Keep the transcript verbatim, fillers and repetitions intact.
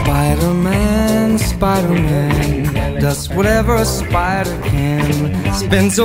Spider-Man, Spider-Man does whatever a spider can. Spins a